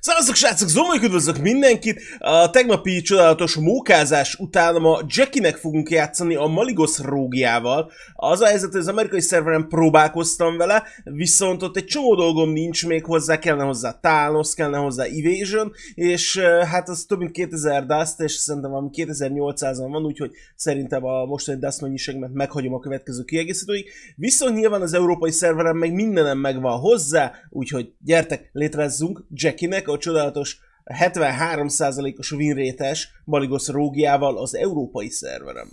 Szevasztok srácok, Zombolyok, üdvözlök mindenkit! A tegnapi csodálatos mókázás után ma Jackie-nek fogunk játszani a Malygos Rogue-jával. Az a helyzet, hogy az amerikai szerveren próbálkoztam vele, viszont ott egy csomó dolgom nincs még hozzá, kellene hozzá Thanos, kellene hozzá Evasion, és hát az több mint 2000 Dust, és szerintem valami 2800-an van, úgyhogy szerintem a mostani Dust mennyiségemet meghagyom a következő kiegészítőig. Viszont nyilván az európai szerveren meg mindenem megvan hozzá, úgyhogy gyertek, létrezzünk Jackie-nek a csodálatos 73%-os winrate-es Malygos Rogue-jával az európai szerverem.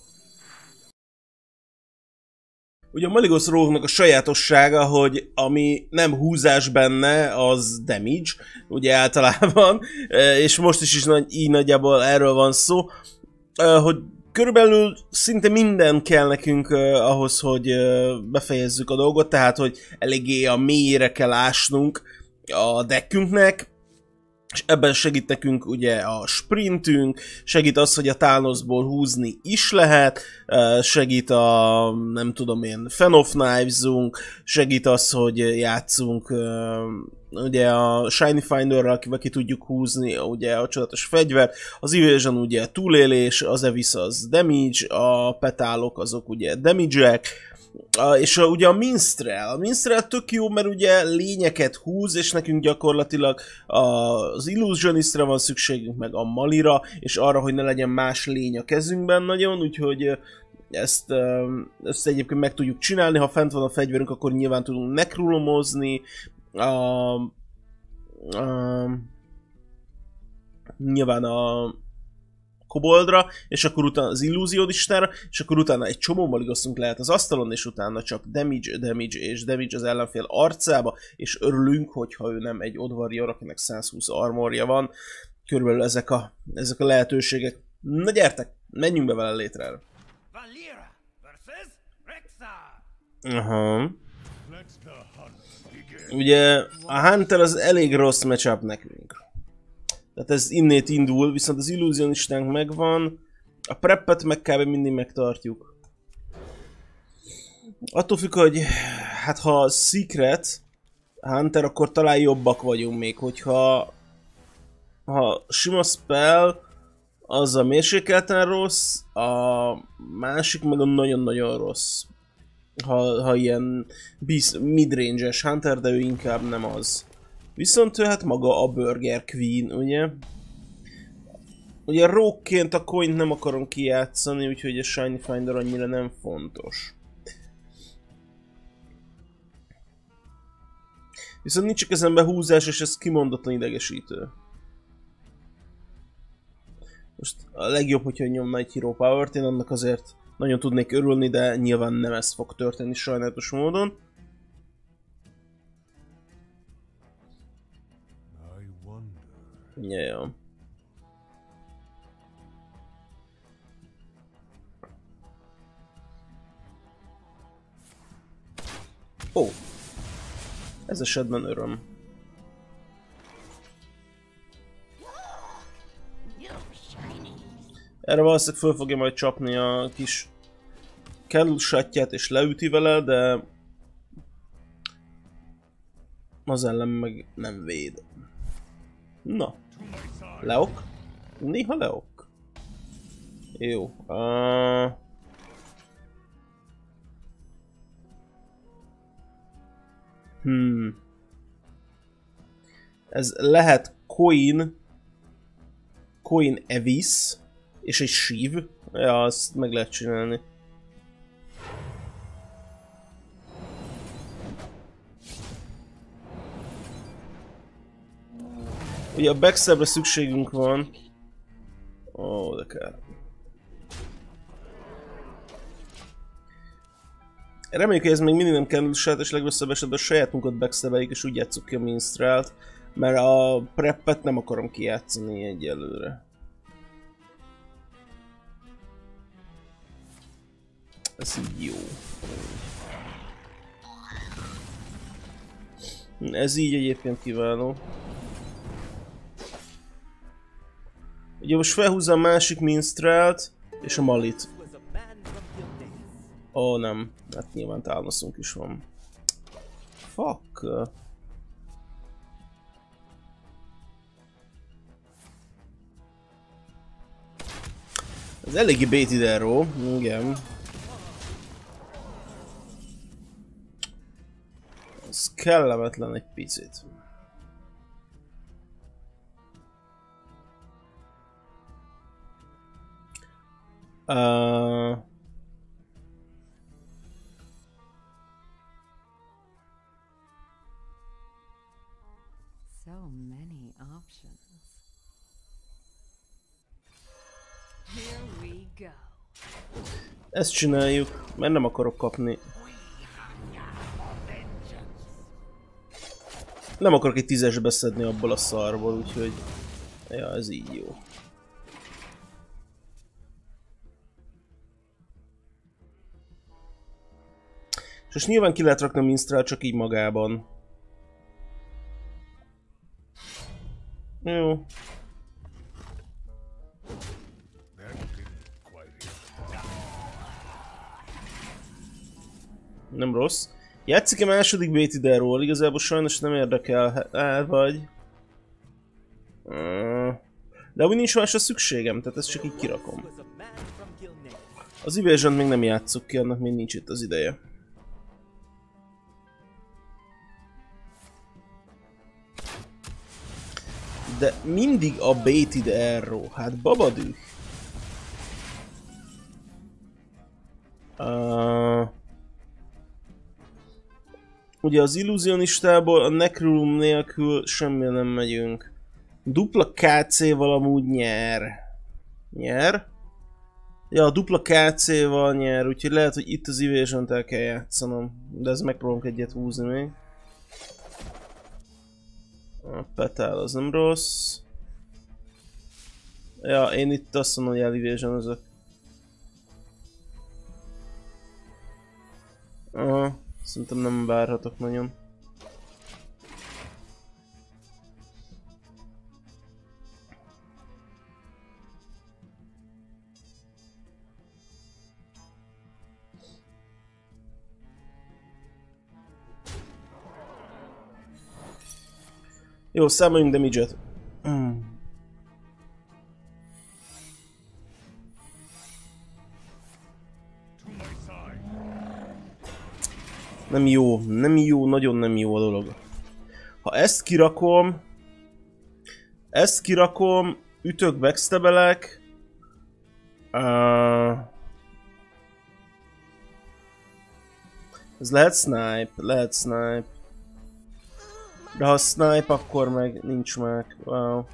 Ugye a Malygos Rogue-nak a sajátossága, hogy ami nem húzás benne, az damage, ugye általában, és most is így nagyjából erről van szó, hogy körülbelül szinte minden kell nekünk ahhoz, hogy befejezzük a dolgot, tehát hogy eléggé a mélyére kell ásnunk a deckünknek, és ebben segít nekünk ugye a sprintünk, segít az, hogy a Thanosból húzni is lehet, segít a, nem tudom én, Fan of Knives-unk, segít az, hogy játszunk ugye a Shiny Finderrel, akivel ki tudjuk húzni ugye a csodatos fegyvert, az Evasion ugye a túlélés, az Evis az damage, a petálok azok ugye damage-ek, és ugye a Minstrel tök jó, mert ugye lényeket húz, és nekünk gyakorlatilag az Illusionistra van szükségünk, meg a Malira, és arra, hogy ne legyen más lény a kezünkben nagyon, úgyhogy ezt egyébként meg tudjuk csinálni. Ha fent van a fegyverünk, akkor nyilván tudunk nekrulomozni, nyilván a koboldra, és akkor utána az illúzionistára, és akkor utána egy csomó maligoszunk lehet az asztalon, és utána csak damage és damage az ellenfél arcába, és örülünk, hogyha ő nem egy Odd Warrior, akinek 120 armorja van. Körülbelül ezek a lehetőségek. Na gyertek, menjünk be vele létre. Aha. Ugye a Hunter az elég rossz matchup nekünk. Tehát ez innét indul, viszont az Illusionistánk megvan, a preppet meg kb. Mindig megtartjuk. Attól függ, hogy hát ha Secret Hunter, akkor talán jobbak vagyunk még, hogyha sima spell, az a mérsékelten rossz, a másik meg a nagyon-nagyon rossz. Ha ilyen midrange-es Hunter, de ő inkább nem az. Viszont ő hát maga a Burger Queen, ugye? Ugye Rogue-ként a coint nem akarom kijátszani, úgyhogy a Shiny Finder annyira nem fontos. Viszont nincs a kezemben húzás, és ez kimondottan idegesítő. Most a legjobb, hogyha nyomna egy Hero Power-t, én annak azért nagyon tudnék örülni, de nyilván nem ez fog történni sajnálatos módon. Yeah. Ó, ez esetben öröm. Erre valószínűleg föl fogja majd csapni a kis Candle Shotját és leüti vele, de az ellen meg nem véd. Na, leok? Néha leok. Jó. Ez lehet Coin Evis és egy Shiv. Ja, azt meg lehet csinálni. Ugye a backstabbre szükségünk van. Ó, de kell. Reméljük, hogy ez még mindig nem kell saját, és legrosszabb esetben a sajátunkat backstabeljük, és úgy játsszuk ki a Minstrelt, mert a preppet nem akarom kijátszani egyelőre. Ez így jó. Ez így egyébként kiváló. Ugye most felhúzza a másik Minstrelt és a Malit. Ó, nem. Hát nyilván Thanosunk is van. Fuck. Ez eléggé baited arrow, igen. Ez kellemetlen egy picit. So many options. Here we go. Ezt csináljuk, mert nem akarok kapni. Nem akarok egy 10-es beszedni abból a szarból, úgyhogy... Ja, ez így jó. És most nyilván ki lehet rakni a minstrel csak így magában. Jó. Nem rossz. Játszik-e második baited arrow-val? Igazából sajnos nem érdekel, vagy... De úgy nincs másra szükségem, tehát ezt csak így kirakom. Az Evasion még nem játsszuk ki, annak még nincs itt az ideje. De mindig a baited arrow, hát babadű. Ugye az illúzionistából a Necroom nélkül semmire nem megyünk. Dupla KC-val amúgy nyer. Nyer? Ja, a dupla KC-val nyer, úgyhogy lehet, hogy itt az Evasion-t el kell játszanom. De ez megpróbálunk egyet húzni még. A petál az nem rossz. Ja, én itt azt mondom, hogy el-evasion-özök. Aha, szerintem nem várhatok nagyon. Jó, számoljunk damage-et. Nem jó, nem jó, nagyon nem jó a dolog. Ha ezt kirakom, ütök, backstabelek. Ez lehet snipe. De ha snipe, akkor meg nincs meg. Wow.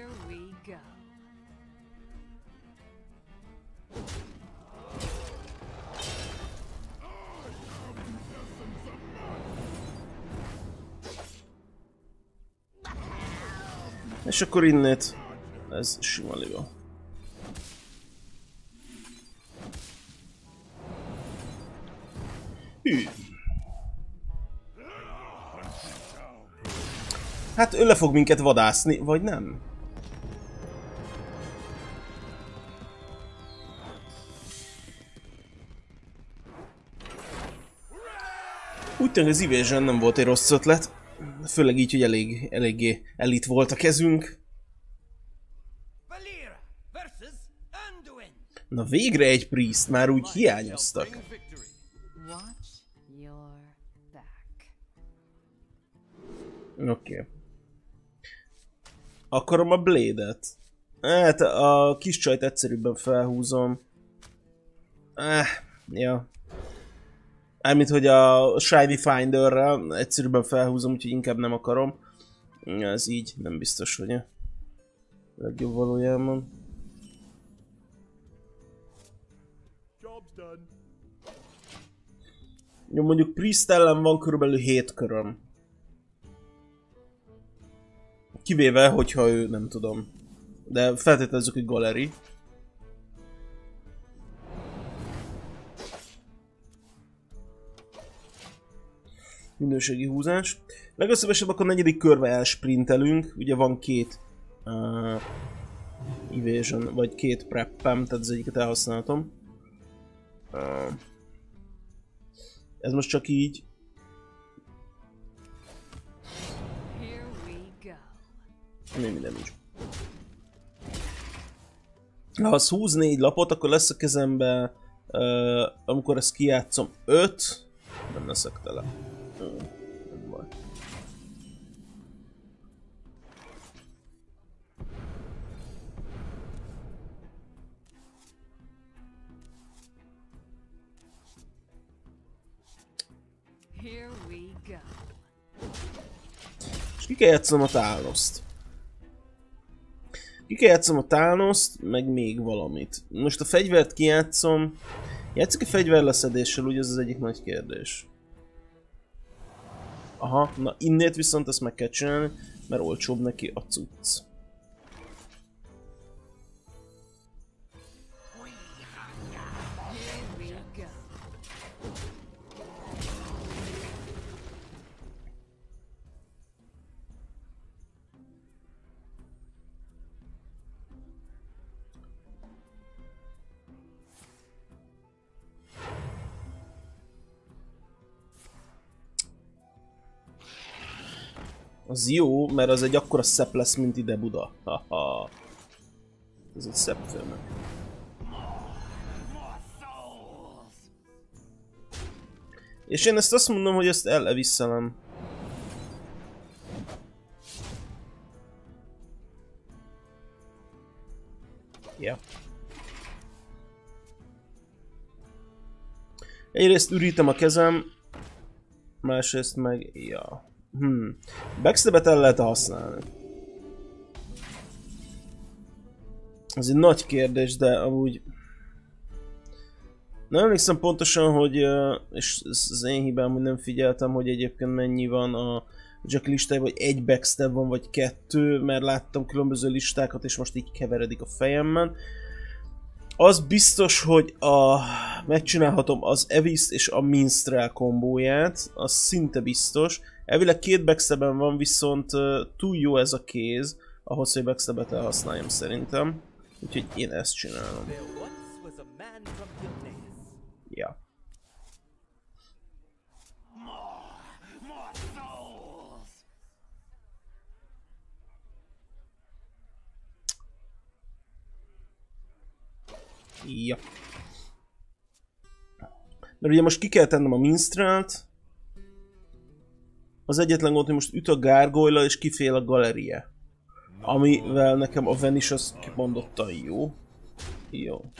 És akkor innét, ez sima liga. Hű. Hát ő le fog minket vadászni, vagy nem? Úgy tűnik, az Evasion nem volt egy rossz ötlet. Főleg így, hogy eléggé elit volt a kezünk. Na végre egy priest, már úgy hiányoztak. Oké. Akarom a blade-et. Hát a kis csajt egyszerűbben felhúzom. Ja. Mármint, hogy a Shiny Finderrel egyszerűbben felhúzom, úgyhogy inkább nem akarom. Ez így nem biztos, hogy a legjobb valójában. Jó, mondjuk Priest ellen van körülbelül 7 köröm. Kivéve, hogyha ő, nem tudom. De feltételezzük, hogy Gallery. Minőségi húzás. Legszívesebb akkor 4. körbe elsprintelünk. Ugye van 2 evasion, vagy 2 preppem, tehát az egyiket elhasználtam. Ez most csak így. Nem minden nincs. Ha az húz 4 lapot, akkor lesz a kezembe, amikor ezt kijátszom 5, nem leszek tele. Nem baj. Here we go. És ki kell játszanom a Thanost. Ki kell játszanom a Thanost, meg még valamit. Most a fegyvert kijátszom. Játszik a fegyverleszedéssel, ugye ez az egyik nagy kérdés. Aha, na innét viszont ezt meg kell csinálni, mert olcsóbb neki a cucc. Here we go. Az jó, mert az egy akkora szebb lesz, mint ide Buda. Haha. Ez egy szebb filmek. És én ezt azt mondom, hogy ezt elviszelem. Ja. Egyrészt ürítem a kezem, másrészt meg... ja. Backstabet el lehet használni. Ez egy nagy kérdés, de amúgy... nem emlékszem pontosan, hogy... és ez az én hibám, hogy nem figyeltem, hogy egyébként mennyi van a Jack listájában, vagy 1 backstab van, vagy 2, mert láttam különböző listákat, és most így keveredik a fejemben. Az biztos, hogy megcsinálhatom az Evis és a Minstrel kombóját, az szinte biztos. Elvileg 2 backstabben van, viszont túl jó ez a kéz, ahhoz, hogy backstabet elhasználjam szerintem. Úgyhogy én ezt csinálom. Ja. Ja. Mert ugye most ki kell tennem a Minstrelt. Az egyetlen gond, hogy most üt a Gargoyle és kifél a Galeria. Amivel nekem a Vanish az kimondottan jó. Jó.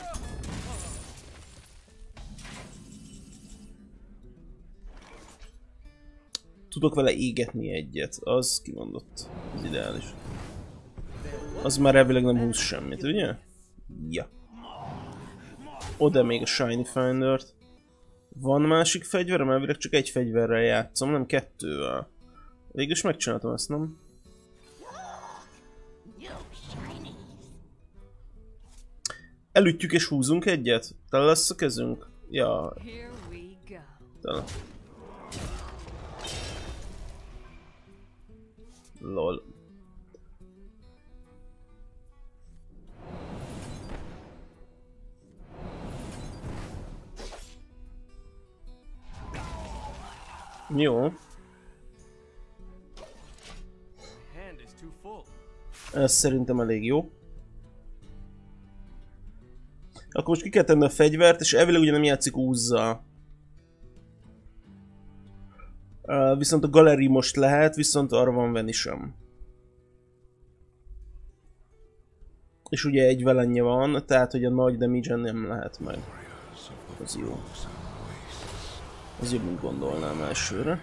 Tudok vele égetni egyet, az kimondott. Az ideális. Az már elvileg nem húz semmit, ugye? Ja. Oda még a Shiny Finder-t. Van másik fegyverem? Elvileg csak egy fegyverrel játszom, nem 2-vel. Végülis megcsináltam ezt, nem? Elütjük és húzunk egyet? Tele lesz a kezünk? Ja. Here we go. Tele. Lol. Jó. Ez szerintem elég jó. Akkor most ki kell tenni a fegyvert, és elvileg ugye nem játszik úzzal. Viszont a Gallery most lehet, viszont arra van Vanishem. És ugye egy velenje van, tehát hogy a nagy damage-en nem lehet meg. Az jó. Az jobb, mint gondolnám elsőre.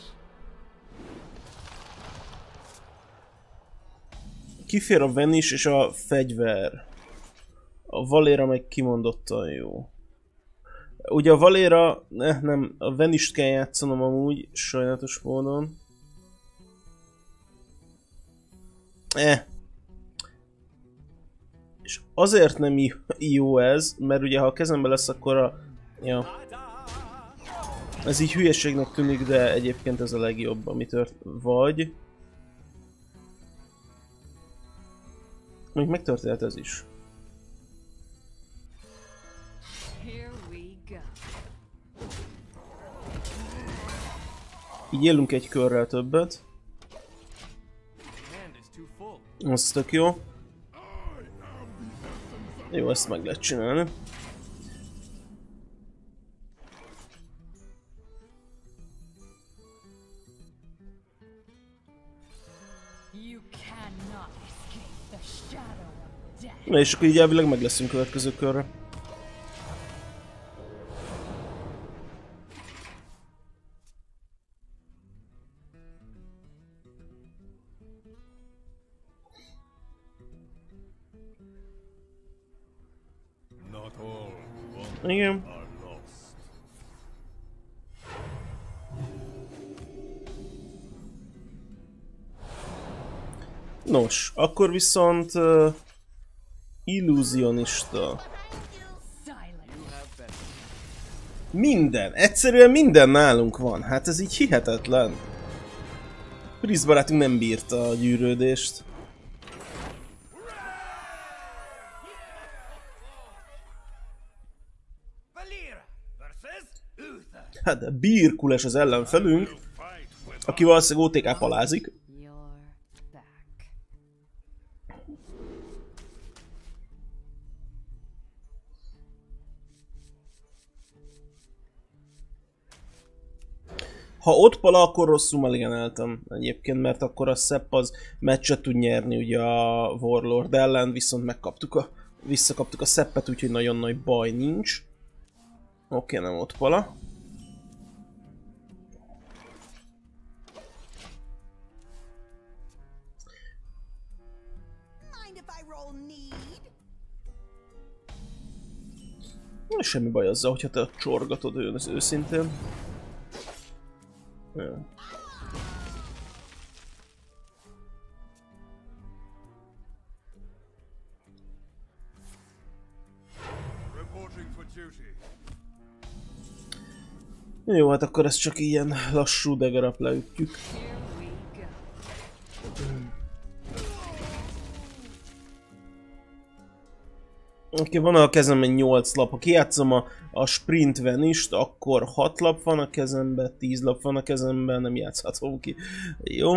Kifér a Vanish és a fegyver. A Valera meg kimondottan jó. Ugye a Valera, nem, a Vanisht kell játszanom amúgy, sajnálatos módon. És azért nem jó ez, mert ugye ha a kezemben lesz, akkor a... ja. Ez így hülyeségnek tűnik, de egyébként ez a legjobb, amit vagy. Még megtörtént ez is. Így élünk egy körrel többet. Az tök jó. Jó, ezt meg lehet csinálni. You cannot escape the shadow of death. Na és akkor így elvileg meg leszünk következő körre. Not all who Igen. are lost. Nos, akkor viszont illúzionista. Silence. Minden, egyszerűen minden nálunk van. Hát ez így hihetetlen. Prisz barátunk nem bírta a gyűrődést. Valera versus Uther. Hát de Birkules az ellenfelünk, Fight with aki valószínűleg OTK palázik. You're back. Ha ott pala, akkor rosszul maligenáltam egyébként, mert akkor a Sepp az meccset tud nyerni ugye a Warlord ellen, viszont visszakaptuk a Seppet, úgyhogy nagyon nagy baj nincs. Oké, nem ott pala. Mind if I roll need? Semmi baj azzal, hogyha te csorgatod őszintén. Jó. reporting for duty. Jó, hát akkor ezt csak ilyen lassú degarap leütjük. Here we go. Oké, van a kezemben 8 lap. Ha kijátszom a sprint venist, akkor 6 lap van a kezemben, 10 lap van a kezemben, nem játszhatom ki. Jó.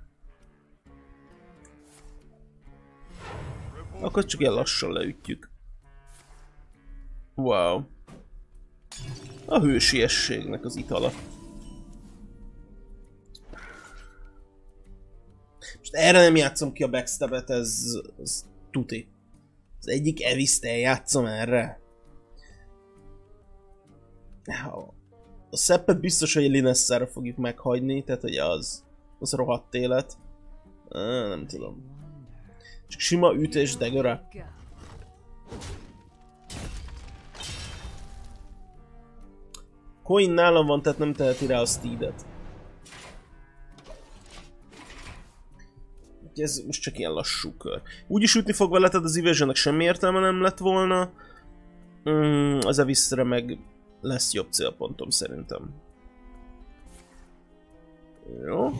Akkor csak ilyen lassan leütjük. Wow. A hősiességnek az itala. Most erre nem játszom ki a backstabet, ez tuti. Az egyik Eviszt eljátszom erre. A Seppet biztos, hogy Linesszára fogjuk meghagyni, tehát hogy az rohadt élet. Nem tudom. Csak sima ütés degöre. Go. Coin nálam van, tehát nem teheti rá a Steedet. Ez most csak ilyen lassú kör. Úgyis ütni fog vele, tehát az Evasionnek semmi értelme nem lett volna. Az Evisre meg lesz jobb célpontom szerintem. Jó.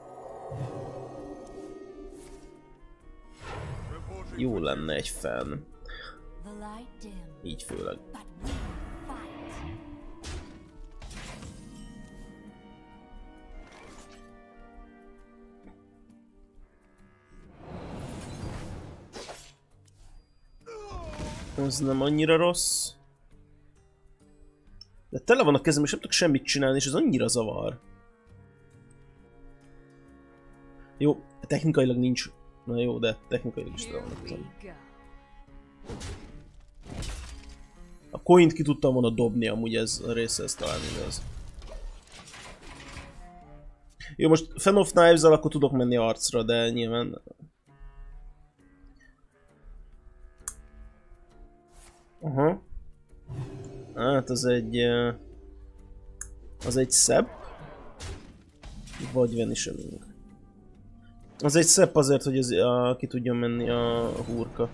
Jó lenne egy fenn. The light dim, Így főleg. but we fight. Ez nem annyira rossz. De tele van a kezem, és nem tudok semmit csinálni, és ez annyira zavar. Jó, technikailag nincs. Na jó, de technikailag is tele van a kezem. We go. A coint ki tudtam volna dobni, amúgy ez a része, ez talán igaz. Jó, most Fan of Knives-al akkor tudok menni arcra, de nyilván... Aha. Hát az egy... Az egy Sepp. Vagy Vanishing. Az egy Sepp azért, hogy ez, ki tudjon menni a hurka.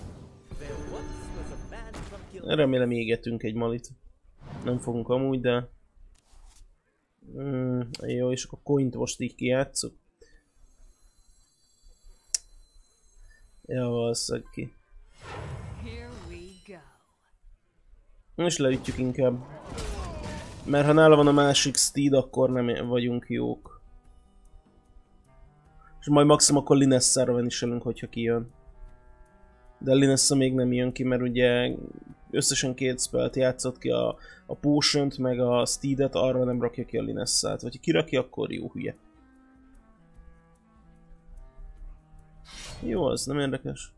Remélem égetünk egy malit. Nem fogunk amúgy, de... jó, és akkor coint most így kijátszok. Ja, valószínűleg ki. Here we go. És leütjük inkább. Mert ha nála van a másik Steed, akkor nem vagyunk jók. És majd maximum akkor Linesszára veniselünk, hogyha kijön. De Linessa még nem jön ki, mert ugye összesen 2 spellt játszott ki, a Potion-t meg a Steedet, arra nem rakja ki a Linessát. Vagy ha kirakja, akkor jó hülye. Jó, az nem érdekes.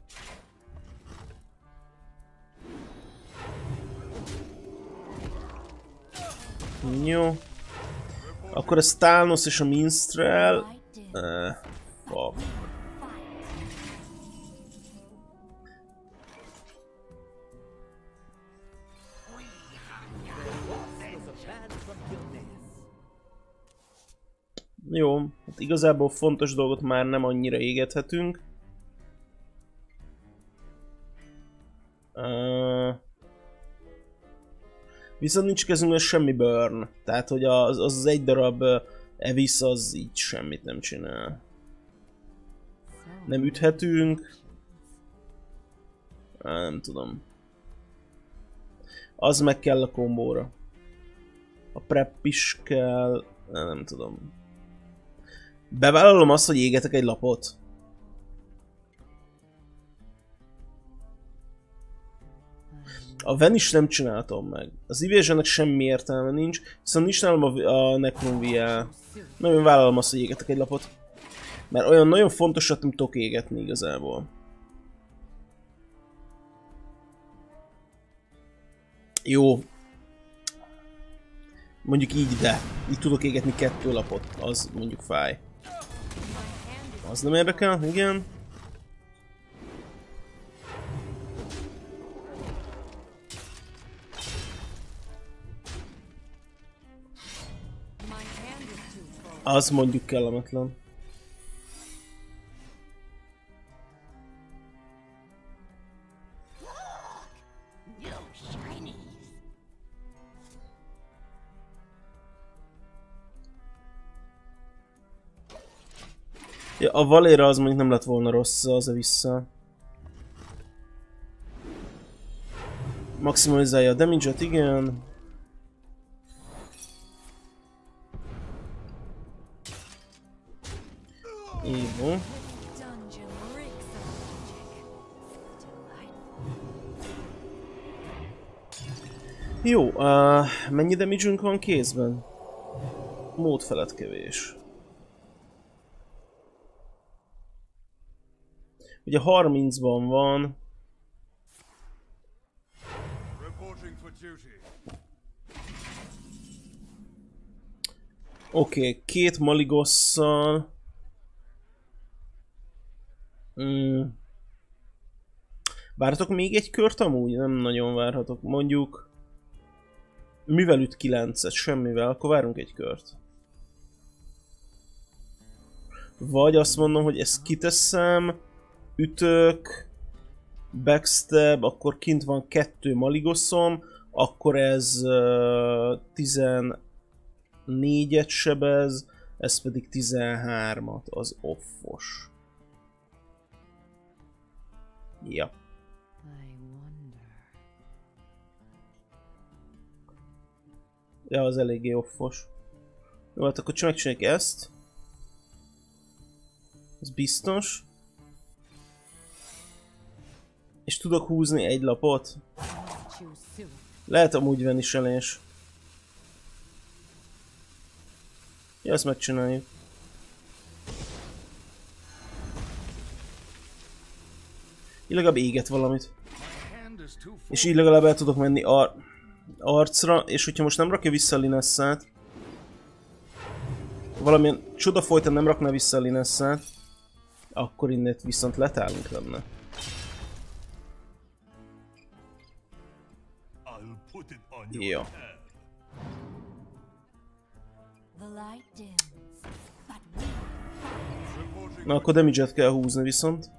Jó. Akkor a Stalnos és a Minstrel... Fuck. Jó, hát igazából fontos dolgot már nem annyira égethetünk. Viszont nincs kezünkben semmi burn. Tehát, hogy az egy darab Evis az így semmit nem csinál. Nem üthetünk. Nem tudom. Az meg kell a kombóra. A prep is kell. Nem tudom. Bevállalom azt, hogy égetek egy lapot. A Vanish nem csináltam meg. Az Evasionnek semmi értelme nincs, viszont nincs nálam a Necron VL. Nagyon vállalom azt, hogy égetek egy lapot. Mert olyan nagyon fontosat nem tudok égetni igazából. Jó. Mondjuk így, de így tudok égetni 2 lapot. Az mondjuk fáj. Az nem érdekel, igen. Az mondjuk kellemetlen. Ja, a Valéra az mondjuk nem lett volna rossz az vissza. Maximalizálja a damage-et, igen. Jó. Jó, mennyi damage-ünk van kézben? Mód felett kevés. Ugye 30-ban van. Oké, 2 Maligosszal. Várhatok még egy kört amúgy? Nem nagyon várhatok. Mondjuk... Mivel üt 9-et? Semmivel. Akkor várunk egy kört. Vagy azt mondom, hogy ezt kiteszem. Ütök. Backstab. Akkor kint van 2 Maligoszom. Akkor ez 14-et sebez. Ez pedig 13-at. Az offos. Ja. Ja, az eléggé offos. Jó, hát akkor megcsináljuk ezt. Ez biztos. És tudok húzni egy lapot. Lehet amúgy vanish-elés. Ja, ezt megcsináljuk. Így legalább éget valamit. És így legalább el tudok menni arcra, és hogyha most nem rakja vissza a Linessát, valamilyen csoda folytán nem rakná vissza a Linessát, akkor innét viszont letálunk lenne. Jó. Na akkor damage-et kell húzni viszont.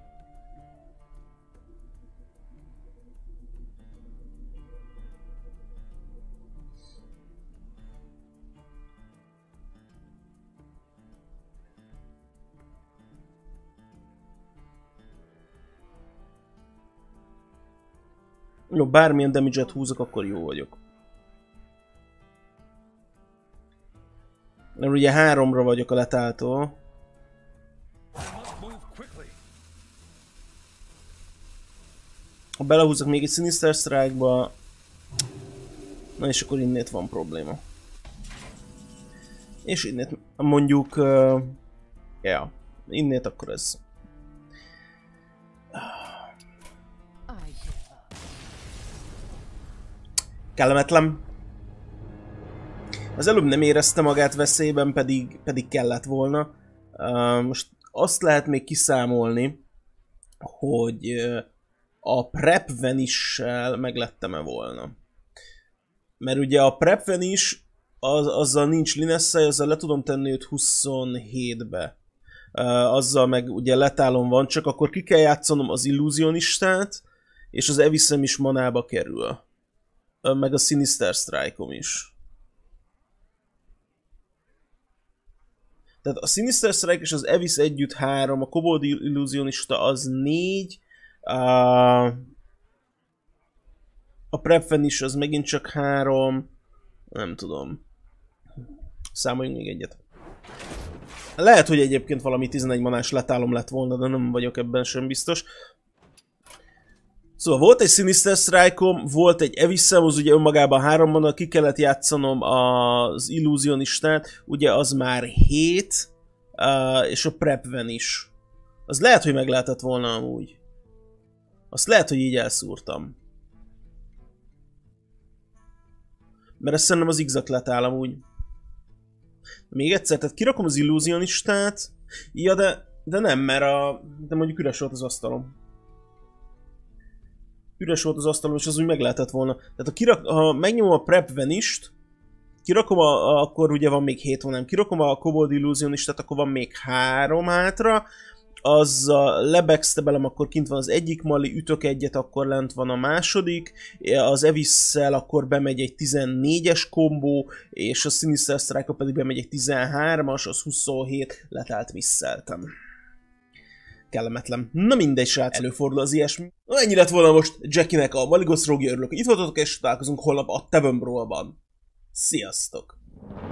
Jó, bármilyen damage-et húzok, akkor jó vagyok. Mert ugye 3-ra vagyok a letáltól. Ha belehúzok még egy Sinister Strike-ba, na és akkor innét van probléma. És innét mondjuk... ja, innét akkor ez. Kellemetlen. Az előbb nem érezte magát veszélyben, pedig kellett volna. Most azt lehet még kiszámolni, hogy a Prep Vanish-sel meglettem-e volna. Mert ugye a Prep Vanish, azzal nincs Linessai, azzal le tudom tenni őt 27-be. Azzal meg ugye letálom van, csak akkor ki kell játszanom az Illusionistát, és az Evisem is manába kerül. Meg a Sinister Strike-om is. Tehát a Sinister Strike és az Evis együtt 3, a Kobold Illusionista az 4, a Prep Vanish az megint csak 3, nem tudom. Számoljunk még egyet. Lehet, hogy egyébként valami 11 manás letálom lett volna, de nem vagyok ebben sem biztos. Szóval volt egy Sinister Strike-om, volt egy Evisem, az ugye önmagában 3 mana, ki kellett játszanom az Illusionistát, ugye az már 7, és a Prep Vanish. Az lehet, hogy meg lehetett volna amúgy. Azt lehet, hogy így elszúrtam. Mert ezt szerintem az X-at letál amúgy. Még egyszer, tehát kirakom az Illusionistát, ja de nem, mert de mondjuk üres volt az asztalom. Üres volt az asztalom, és az úgy meg lehetett volna. Tehát ha megnyomom a Prep Vanish-t, kirakom akkor ugye van még 7 vonám, kirakom a Kobold Illusionistát, akkor van még 3 hátra, az lebackstabelem, akkor kint van az egyik mali, ütök egyet, akkor lent van a második, az Evisszel akkor bemegy egy 14-es kombó, és a Sinister Strike-a pedig bemegy egy 13-as, az 27, letált misszeltem. Kellemetlen. Na mindegy, srác, előfordul az ilyesmi. Ennyi lett volna most Jackie-nek a Maligosz Rogue, örülök, hogy itt voltatok, és találkozunk holnap a Tavern Brawl-ban. Sziasztok!